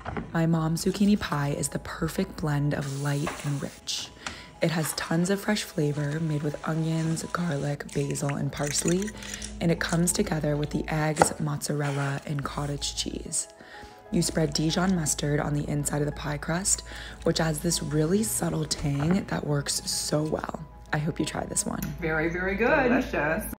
My mom's zucchini pie is the perfect blend of light and rich. It has tons of fresh flavor made with onions, garlic, basil, and parsley, and it comes together with the eggs, mozzarella, and cottage cheese. You spread Dijon mustard on the inside of the pie crust, which adds this really subtle tang that works so well. I hope you try this one. Very, very good. Delicious.